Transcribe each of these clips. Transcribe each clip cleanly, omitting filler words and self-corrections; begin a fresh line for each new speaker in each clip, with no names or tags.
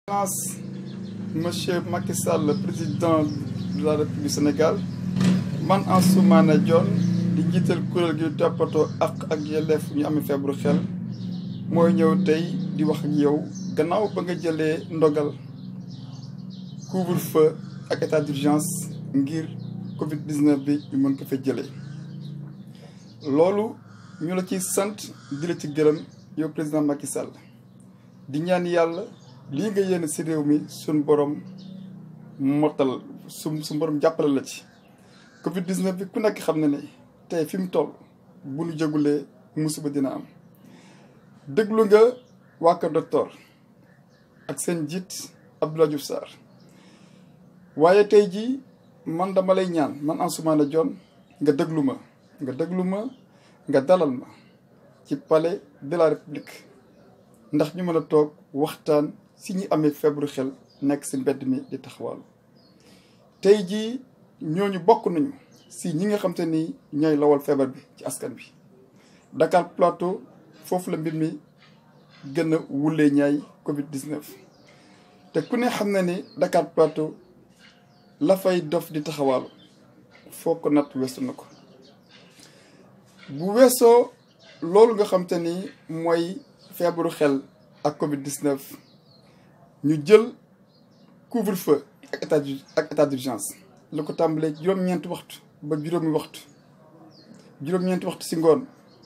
Excellence, Monsieur Macky Sall, le président de la République du Sénégal, man Ansoumana Dione di jiital kuréel gi toppatoo ak yelleef ñu amee feebaru xel mooy ñëw tey di wax ak yow gannaaw ba nga jëlee ndogal couvre-feu ak état d'urgence ngir Covid-19 bi ñu mën ko fa jëlee. loolu ñu la ciy sant di la ci gërëm yow président Macky Sall di ñaan yàlla lii nga yéene ci réew mi suñ borom mottal su borom jàppale la ci. Covid-19 bi ku nekk xam na ne tey fi mu toll bu nu jógulee musiba dina am. déglu nga waa Kër Docteur ak seen njiit Abdoulaye Diouf Sarr waaye tey jii man dama lay ñaan man Ansoumana Dione nga déglu ma nga dalal ma ci palais de la République ndax ñu mën a toog waxtaan si ñi amee feebaru xel nekk si mbedd mi di taxawal. tey jii ñooñu bokk nañu si ñi nga xam te ni ñooy lawal feebar bi ci askan bi. Dakar Plateau foofu la mbir mi gën a wulee ñaay Covid-19 te ku ne xam na ni Dakar Plateau la fay dof di taxawaalu foo ko natt weesu na ko. bu weesoo loolu nga xam te ni mooy feebaru xel ak Covid-19 ñu jël couvre-feu ak état d'urgence la ko tàmbalee juróom-ñeenti waxtu ba juróomi waxtu si ngoon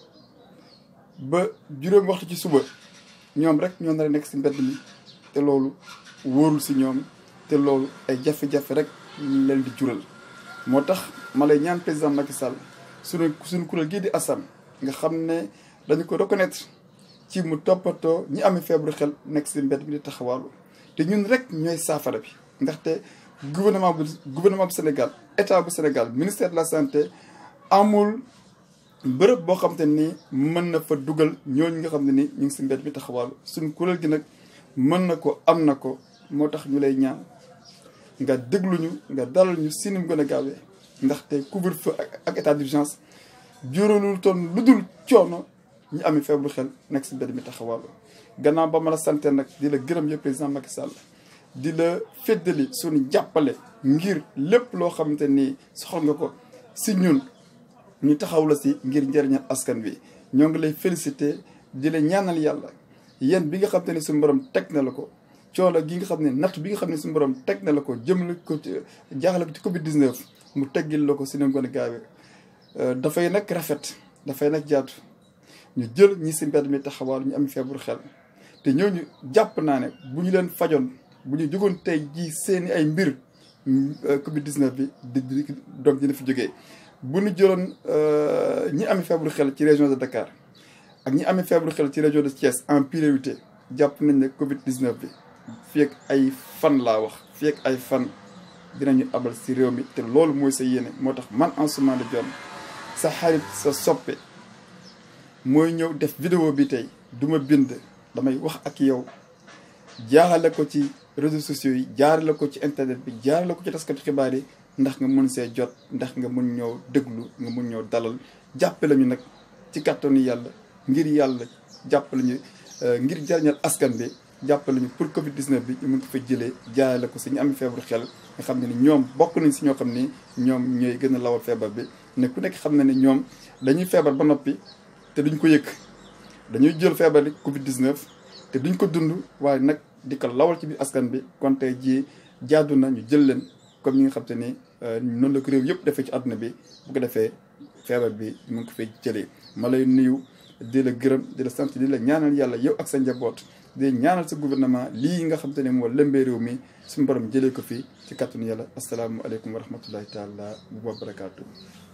ba juróomi waxtu ci suba ñoom rek ñoo nar a nekk si mbedd mi te loolu wóorul si ñoom te loolu ay jafe-jafe rek leen di jural. moo tax ma lay ñaan président Macky Sall suñu kuréel gii di ASSAMM nga xam ne dañu ko reconnaître ci mu toppatoo ñi amee feebaru xel nekk si mbedd bi di taxawaalu te ñun rek ñooy saafara bi ndaxte gouvernement bu Sénégal état bu Sénégal ministère de la santé amul bërëb boo xam te ni mën na fa dugal ñooñu nga xam ne ni ñu ngi si mbedd bi taxawaalu suñu kuréel gi nag mën na ko am na ko. moo tax ñu lay ñaan nga dégluñu nga dalal ñu si ni mu gën a gaawee ndaxte couvre-feu ak état d'urgence juróolul toon lu dul coono ñu amee feebaru xel nekk si mbedd mi taxawaalu. gannaaw ba ma la sante nag di la gërëm yow président Macky Sall di la feddali suñu jàppale ngir lépp loo xamante ni soxal nga ko si ñun ñu taxaw la si ngir njëriñal askan wi. ñoo ngi lay félicité di la ñaanal yàlla yéen bi nga xam te ni suñu borom teg na la ko coono gi nga xam ne natt bi nga xam ne suñu borom teg na la ko jëmale ko ci jaaxle ko ci Covid-19 mu teggil la ko si ne gën a gaawee. dafay nag rafet dafay nag jaatu ñu jël ñi si mbedd mi taxawal ñu am feebaru xel te ñooñu jàpp naa ne bu ñu leen fajoon bu ñu jógoon tey jii seeni ay mbir Covid-19 bi di donc dina fi jógee. bu ñu jëloon ñi amee feebaru xel ci région de Dakar ak ñi amee feebaru xel ci région de Thiès en priorité jàpp nañ ne Covid-19 bi fii ak ay fan laa wax fii ak ay fan dinañu abal si réew mi te loolu mooy sa yéene. moo tax man Ansoumana Dione sa xarit sa soppe mooy ñëw def vidéo bi tey duma bind damay wax ak yow jaarale ko ci réseaux sociaux yi jaarale ko ci internet bi jaarale ko ci taskatu xibaar yi ndax nga mën see jot ndax nga mën ñëw déglu nga mën ñëw dalal jàppale ñu nag ci kàttanu yàlla ngir yàlla jàppale ñu ngir jariñal askan bi jàppale ñu pour Covid-19 bi ñu mën ko fa jëlee jaarale ko si ñu am feebaru xel nga xam ne ni ñoom bokk nañ si ñoo xam ni ñoom ñooy gën a lawal feebar bi ne ku nekk xam na ne ñoom dañuy feebar ba noppi te duñ ko yëg dañuy jël feebar bi Covid-19 te duñ ko dund waaye nag di ko lawal ci biir askan bi kon tey jii jaadu na ñu jël leen comme ñi nga xam te ni noonu la ko réew yëpp defee ci àdduna bi bu ko defee feebar bi mu ngi ko fay jëlee. ma lay nuyu di la gërëm di la sant di la ñaanal yàlla yow ak sa njaboot di ñaanal sa gouvernement lii nga xam te ne moo lëmbee réew mi suñu borom jëlee ko fii ci kàttanu yàlla asalaamualeykum wa rahmatullahi taala wa barakaatu.